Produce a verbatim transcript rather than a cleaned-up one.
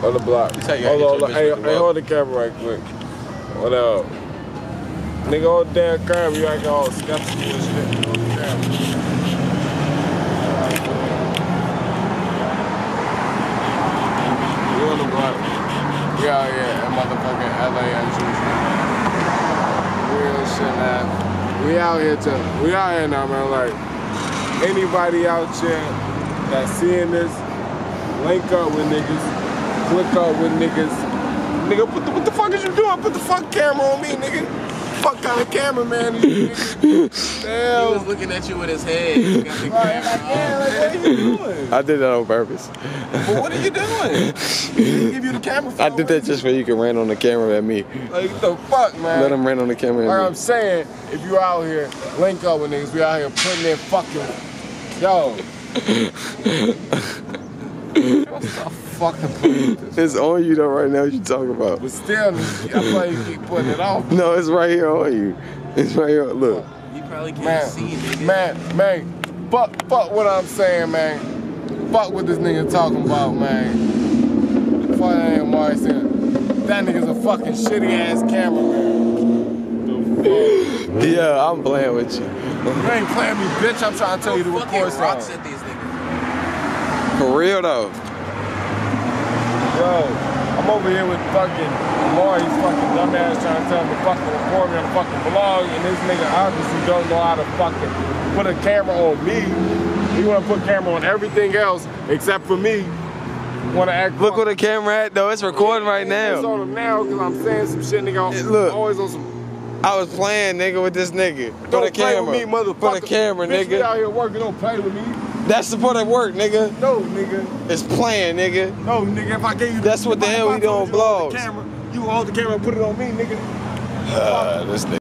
On the block. You say you hold on, got hey, your bitch hey, hold the camera right quick. What up? Nigga, hold the damn camera. You acting all skeptical and shit. Hold the camera. We on the block. We out here at motherfucking L A as usual. Real shit, man. We out here to, we out here now, man. Like, anybody out here that's seeing this, link up with niggas. Click up with niggas. Nigga, what the, what the fuck is you doing? Put the fuck camera on me, nigga. Fuck kind of cameraman is you, nigga? Damn. He was looking at you with his head. He got the right, like, yeah, like, what are you doing? I did that on purpose. But what are you doing? He didn't give you the camera for I no did that reason. just so you can ran on the camera at me. Like, what the fuck, man? Let him ran on the camera at Like me. I'm saying, if you out here, link up with niggas. We out here putting in fucking, yo. Stop fucking playing with this. It's on you though right now. What you talking about? But still, I feel like you keep putting it off. No, it's right here on you. It's right here. Look. You probably can't Man, see, nigga. man, man, fuck, fuck what I'm saying, man. Fuck what this nigga talking about, man. Fuck that ain't why saying. That nigga's a fucking shitty ass cameraman. The fuck? Yeah, I'm playing with you. You ain't playing me, bitch. I'm trying to tell you to record rocks something. at these niggas. For real though. Yo, I'm over here with fucking Amari's fucking dumbass trying to tell him to fucking record me on the fucking vlog, and this nigga obviously don't know how to fucking put a camera on me. He wanna put camera on everything else except for me. Wanna act. Look where the camera at though. It's recording right now. It's on him now because I'm saying some shit, nigga. Hey, look. Always on some. I was playing, nigga, with this nigga. Don't Put a play camera. with me, motherfucker. Put a camera, Bitch, nigga. We out here working. Don't play with me. That's the part of work, nigga. No, nigga. It's playing, nigga. No, nigga. If I gave you, That's what the if I- hell if I we do told on you to hold the vlogs. camera, you hold the camera and put it on me, nigga. Uh, this nigga.